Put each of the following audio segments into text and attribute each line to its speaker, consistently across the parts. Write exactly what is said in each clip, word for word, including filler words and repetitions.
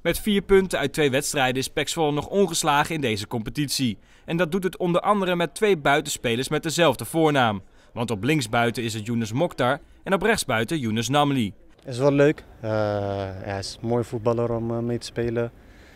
Speaker 1: Met vier punten uit twee wedstrijden is P E C Zwolle nog ongeslagen in deze competitie. En dat doet het onder andere met twee buitenspelers met dezelfde voornaam. Want op linksbuiten is het Younes Mokhtar en op rechtsbuiten Younes Namli.
Speaker 2: Het is wel leuk. Uh, ja, hij is een mooie voetballer om uh, mee te spelen.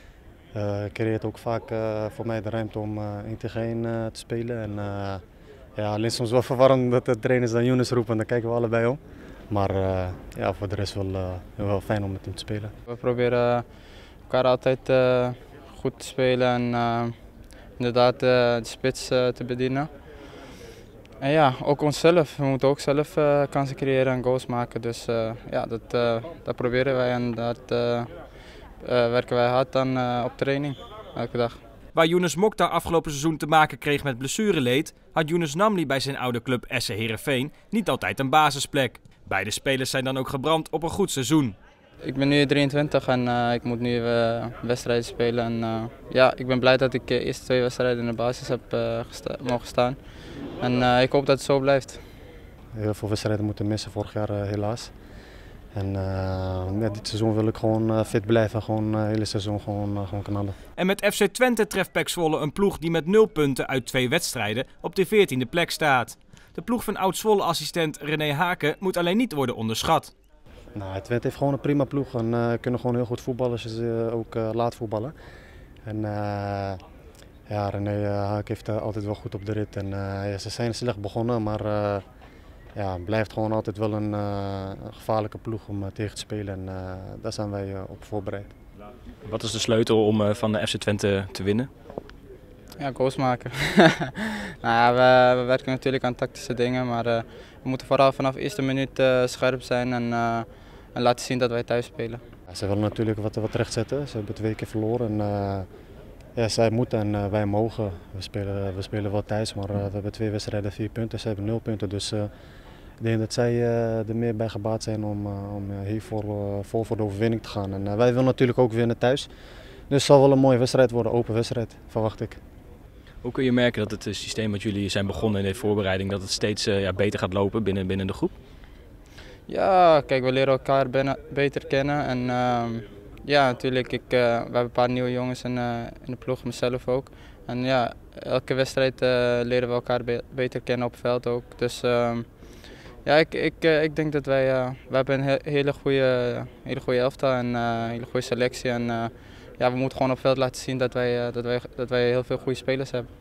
Speaker 2: Hij uh, creëert ook vaak uh, voor mij de ruimte om uh, één tegen één uh, te spelen. En, uh, ja, alleen soms wel verwarrend dat de trainers dan Younes roepen en dan kijken we allebei om. Maar uh, ja, voor de rest wel, uh, wel fijn om met hem te spelen.
Speaker 3: We proberen elkaar altijd uh, goed te spelen en uh, inderdaad uh, de spits uh, te bedienen. En ja, ook onszelf. We moeten ook zelf uh, kansen creëren en goals maken. Dus uh, ja, dat, uh, dat proberen wij en dat uh, uh, werken wij hard aan uh, op training, elke dag.
Speaker 1: Waar Younes Mokhtar afgelopen seizoen te maken kreeg met blessureleed, had Younes Namli bij zijn oude club Essen Heerenveen niet altijd een basisplek. Beide spelers zijn dan ook gebrand op een goed seizoen.
Speaker 3: Ik ben nu drieëntwintig en uh, ik moet nu uh, wedstrijden spelen. En, uh, ja, ik ben blij dat ik de eerste twee wedstrijden in de basis heb uh, gesta mogen staan. En uh, ik hoop dat het zo blijft.
Speaker 2: Heel veel wedstrijden moeten missen vorig jaar uh, helaas. En uh, ja, dit seizoen wil ik gewoon uh, fit blijven, gewoon het uh, hele seizoen gewoon, uh, gewoon knallen.
Speaker 1: En met F C Twente treft P E C Zwolle een ploeg die met nul punten uit twee wedstrijden op de veertiende plek staat. De ploeg van oud-Zwolle-assistent René Haken moet alleen niet worden onderschat.
Speaker 2: Nou, Twente heeft gewoon een prima ploeg en uh, kunnen gewoon heel goed voetballen, ze uh, ook uh, laat voetballen. En uh, ja, René uh, Haken heeft uh, altijd wel goed op de rit en uh, ja, ze zijn slecht begonnen, maar uh, ja, het blijft gewoon altijd wel een, uh, een gevaarlijke ploeg om uh, tegen te spelen en uh, daar zijn wij uh, op voorbereid.
Speaker 1: Wat is de sleutel om uh, van de F C Twente te winnen?
Speaker 3: Ja, goals maken. nou ja, we, we werken natuurlijk aan tactische dingen, maar uh, we moeten vooral vanaf de eerste minuut uh, scherp zijn en, uh, en laten zien dat wij thuis spelen.
Speaker 2: Ja, ze willen natuurlijk wat, wat rechtzetten, ze hebben twee keer verloren. En, uh, ja, zij moeten en uh, wij mogen. We spelen, we spelen wel thuis, maar uh, we hebben twee wedstrijden, vier punten, ze hebben nul punten. Dus uh, ik denk dat zij uh, er meer bij gebaat zijn om, uh, om hier vol, uh, vol voor de overwinning te gaan. En uh, wij willen natuurlijk ook winnen thuis. Dus het zal wel een mooie wedstrijd worden, open wedstrijd, verwacht ik.
Speaker 1: Hoe kun je merken dat het systeem wat jullie zijn begonnen in de voorbereiding, dat het steeds uh, ja, beter gaat lopen binnen, binnen de groep?
Speaker 3: Ja, kijk, we leren elkaar binnen, beter kennen. En uh, ja, natuurlijk, ik, uh, we hebben een paar nieuwe jongens in, uh, in de ploeg, mezelf ook. En ja, elke wedstrijd uh, leren we elkaar be beter kennen op het veld ook. Dus uh, ja, ik, ik, uh, ik denk dat wij, uh, we hebben een he hele goede, hele goede elftal en uh, een hele goede selectie. En uh, ja, we moeten gewoon op het veld laten zien dat wij, uh, dat wij, dat wij heel veel goede spelers hebben.